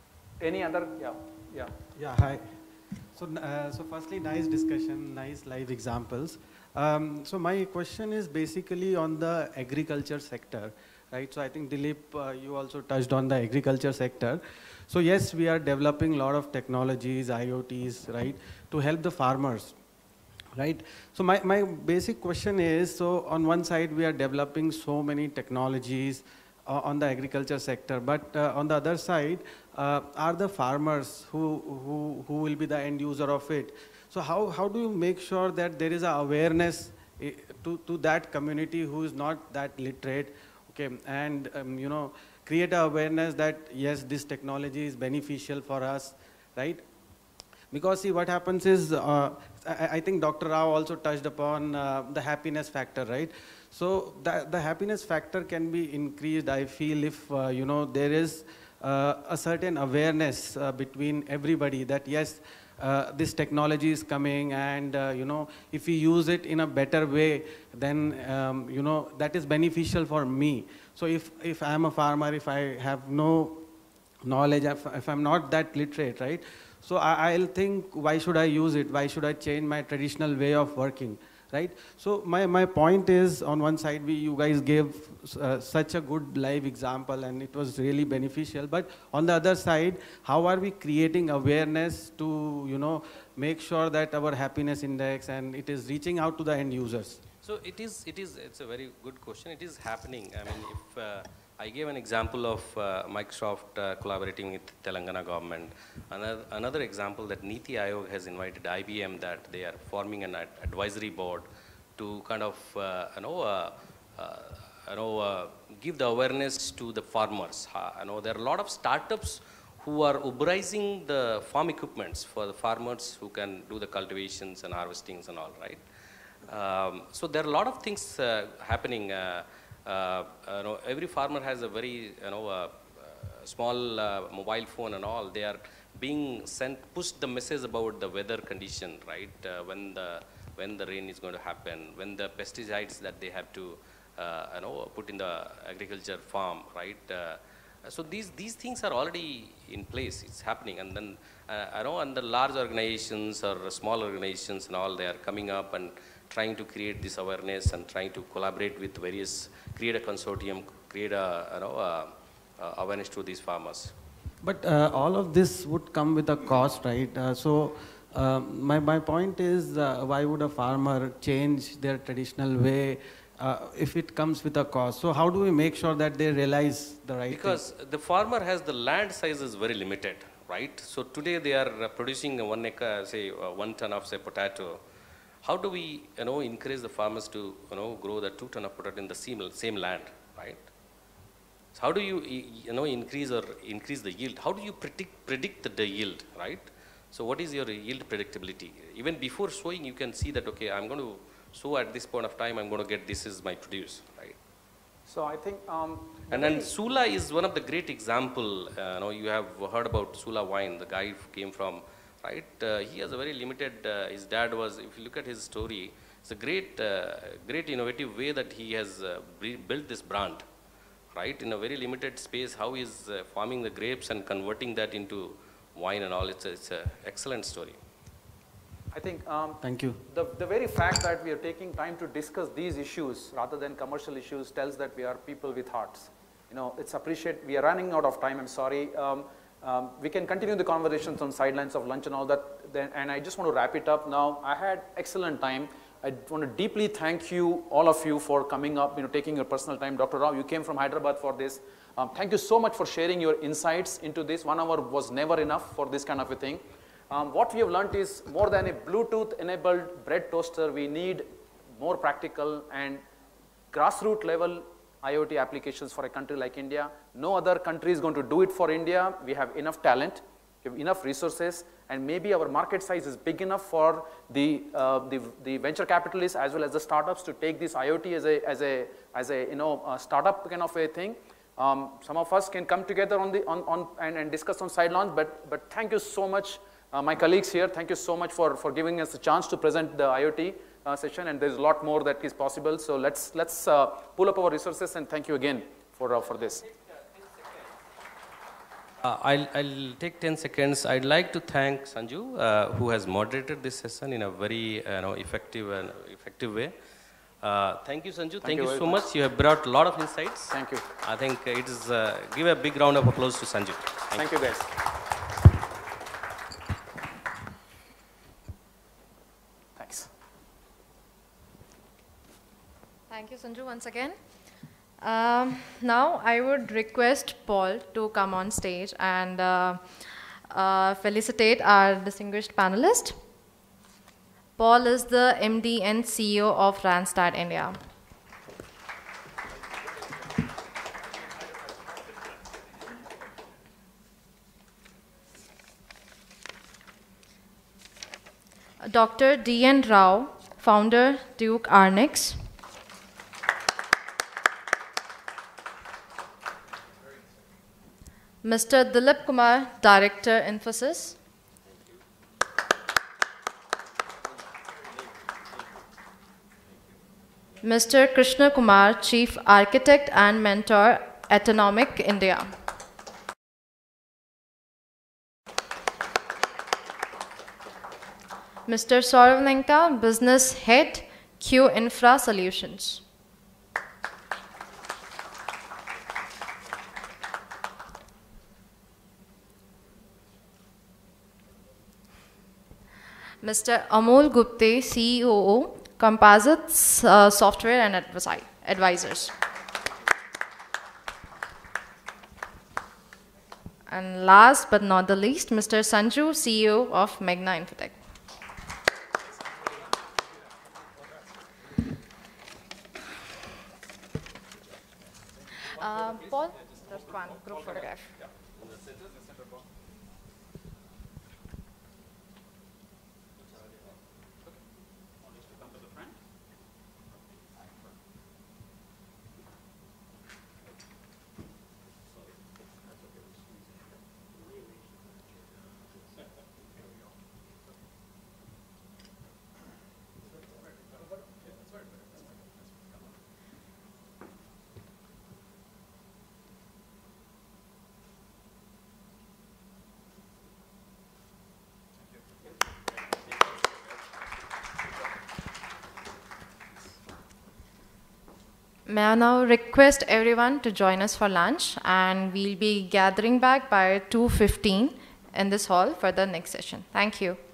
Any other? Yeah, yeah. Yeah, hi. So, uh, so firstly, nice discussion, nice live examples. Um, so my question is basically on the agriculture sector, right? So I think Dilip, uh, you also touched on the agriculture sector. So yes, we are developing a lot of technologies, IoTs, right, to help the farmers, right? So my, my basic question is, so on one side we are developing so many technologies uh, on the agriculture sector, but uh, on the other side, uh, are the farmers who, who, who will be the end user of it? So how, how do you make sure that there is a awareness to, to that community who is not that literate, okay, and um, you know, create a awareness that yes, this technology is beneficial for us, right? Because see, what happens is, uh, I, I think Doctor Rao also touched upon uh, the happiness factor, right? So the, the happiness factor can be increased, I feel, if uh, you know, there is uh, a certain awareness uh, between everybody that yes, Uh, this technology is coming, and uh, you know, if we use it in a better way, then um, you know, that is beneficial for me. So if if I'm a farmer, if I have no knowledge, if, if I'm not that literate, right? So I, I'll think, why should I use it? Why should I change my traditional way of working, right? So my, my point is, on one side, we, you guys gave uh, such a good live example, and it was really beneficial. But on the other side, how are we creating awareness to, you know, make sure that our happiness index and it is reaching out to the end users? So it is, it is, it's a very good question. It is happening. I mean, if uh, I gave an example of uh, Microsoft uh, collaborating with Telangana government. Another, another example that Niti Aayog has invited I B M, that they are forming an ad advisory board to kind of, uh, you know, uh, uh, you know, uh, give the awareness to the farmers. Uh, you know, there are a lot of startups who are uberizing the farm equipments for the farmers who can do the cultivations and harvestings and all, right? Um, so there are a lot of things uh, happening. Uh, uh, you know, every farmer has a very, you know, uh, uh, small uh, mobile phone and all. They are being sent, pushed the message about the weather condition, right? Uh, when the when the rain is going to happen, when the pesticides that they have to, uh, you know, put in the agriculture farm, right? Uh, so these these things are already in place. It's happening, and then uh, I know, and the large organizations or small organizations and all, they are coming up and trying to create this awareness and trying to collaborate with various, create a consortium, create a, you know, a, a awareness to these farmers. But uh, all of this would come with a cost, right? Uh, so uh, my, my point is, uh, why would a farmer change their traditional way uh, if it comes with a cost? So how do we make sure that they realize the right Because thing? the farmer has, the land size is very limited, right? So today they are uh, producing a one acre, say uh, one ton of, say, potato. How do we, you know, encourage the farmers to, you know, grow the two ton of potato in the same, same land, right? So how do you, you know, increase or increase the yield? How do you predict, predict the, the yield, right? So what is your yield predictability? Even before sowing, you can see that, okay, I'm going to sow at this point of time, I'm going to get, this is my produce, right? So I think... Um, and then Sula is one of the great example. Uh, you know, you have heard about Sula wine, the guy who came from, right? Uh, he has a very limited, uh, his dad was, if you look at his story, it's a great, uh, great innovative way that he has uh, built this brand, right? In a very limited space, how he is uh, farming the grapes and converting that into wine and all. It's a, it's a excellent story. I think um, Thank you. The, the very fact that we are taking time to discuss these issues rather than commercial issues tells that we are people with hearts. You know, it's appreciated. We are running out of time, I'm sorry. Um, Um, we can continue the conversations on sidelines of lunch and all that, then, and I just want to wrap it up now. I had excellent time. I want to deeply thank you, all of you, for coming up, you know, taking your personal time. Doctor Rao, you came from Hyderabad for this. Um, thank you so much for sharing your insights into this. One hour was never enough for this kind of a thing. Um, what we have learned is more than a Bluetooth-enabled bread toaster, we need more practical and grassroots level IoT applications for a country like India. No other country is going to do it for India. We have enough talent, we have enough resources, and maybe our market size is big enough for the, uh, the, the venture capitalists as well as the startups to take this IoT as a, as a, as a you know, a startup kind of a thing. Um, some of us can come together on the, on, on, and, and discuss on sidelines, but, but thank you so much, uh, my colleagues here, thank you so much for, for giving us the chance to present the IoT. Uh, session, and there's a lot more that is possible. So let's let's uh, pull up our resources, and thank you again for uh, for this. Uh, I'll I'll take ten seconds. I'd like to thank Sanju, uh, who has moderated this session in a very uh, you know, effective and effective way. Uh, thank you, Sanju. Thank, thank you, you so much. much. You have brought a lot of insights. Thank you. I think it is. Uh, give a big round of applause to Sanju. Thank, thank you. you, guys. Thank you, Sanju, once again. Um, now, I would request Paul to come on stage and uh, uh, felicitate our distinguished panelist. Paul is the M D and C E O of Randstad India. Doctor D N Rao, founder, Duke Arnix. Mister Dilip Kumar, Director, Infosys. Mister Krishna Kumar, Chief Architect and Mentor, Atonomic India. Mister Saurav Lenka, Business Head, Q Infra Solutions. Mister Amol Gupte, C E O, Composites uh, Software and Advisi Advisors. And last but not the least, Mister Sanju, C E O of Magna Infotech. Uh, Paul, just one group photograph. May I now request everyone to join us for lunch, and we'll be gathering back by two fifteen in this hall for the next session. Thank you.